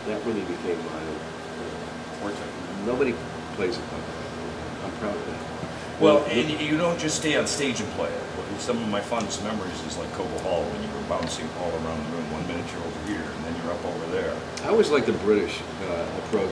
that really became my forte. Nobody plays it like that. I'm proud of that. Well, and you don't just stay on stage and play it. Some of my fondest memories is like Cobo Hall, when you were bouncing all around the room. 1 minute you're over here, and then you're up over there. I always like the British approach